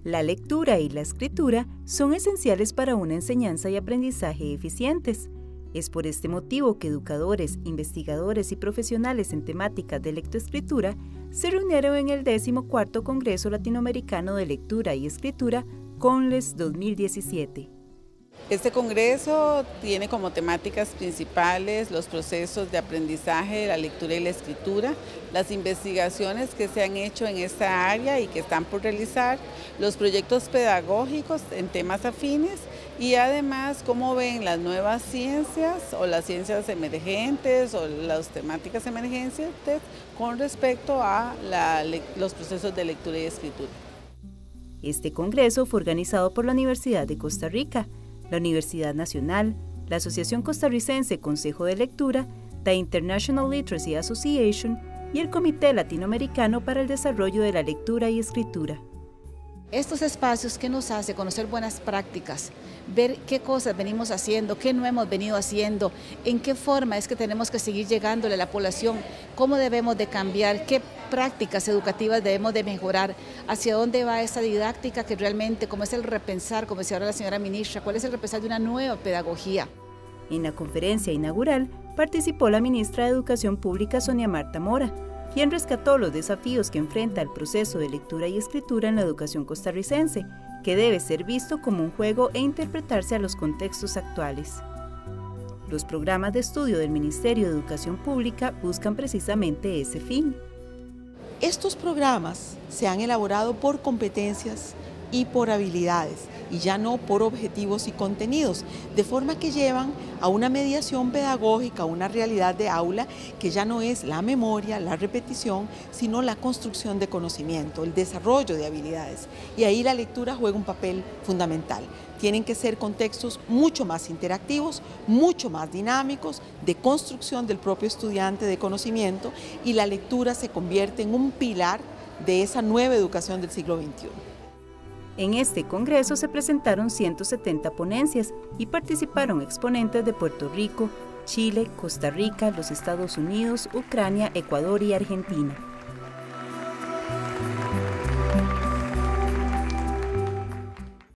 La lectura y la escritura son esenciales para una enseñanza y aprendizaje eficientes. Es por este motivo que educadores, investigadores y profesionales en temáticas de lectoescritura se reunieron en el 14º Congreso Latinoamericano de Lectura y Escritura, CONLES 2017. Este congreso tiene como temáticas principales los procesos de aprendizaje de la lectura y la escritura, las investigaciones que se han hecho en esta área y que están por realizar, los proyectos pedagógicos en temas afines y además cómo ven las nuevas ciencias o las ciencias emergentes o las temáticas emergentes con respecto a los procesos de lectura y escritura. Este congreso fue organizado por la Universidad de Costa Rica, la Universidad Nacional, la Asociación Costarricense Consejo de Lectura, The International Literacy Association y el Comité Latinoamericano para el Desarrollo de la Lectura y Escritura. Estos espacios que nos hace conocer buenas prácticas, ver qué cosas venimos haciendo, qué no hemos venido haciendo, en qué forma es que tenemos que seguir llegándole a la población, cómo debemos de cambiar, qué prácticas educativas debemos de mejorar, hacia dónde va esa didáctica que realmente, cómo es el repensar, como decía ahora la señora ministra, cuál es el repensar de una nueva pedagogía. En la conferencia inaugural participó la ministra de Educación Pública Sonia Marta Mora, quien rescató los desafíos que enfrenta el proceso de lectura y escritura en la educación costarricense, que debe ser visto como un juego e interpretarse a los contextos actuales. Los programas de estudio del Ministerio de Educación Pública buscan precisamente ese fin. Estos programas se han elaborado por competencias y por habilidades, y ya no por objetivos y contenidos, de forma que llevan a una mediación pedagógica, a una realidad de aula que ya no es la memoria, la repetición, sino la construcción de conocimiento, el desarrollo de habilidades. Y ahí la lectura juega un papel fundamental. Tienen que ser contextos mucho más interactivos, mucho más dinámicos, de construcción del propio estudiante de conocimiento, y la lectura se convierte en un pilar de esa nueva educación del siglo XXI. En este congreso se presentaron 170 ponencias y participaron exponentes de Puerto Rico, Chile, Costa Rica, los Estados Unidos, Ucrania, Ecuador y Argentina.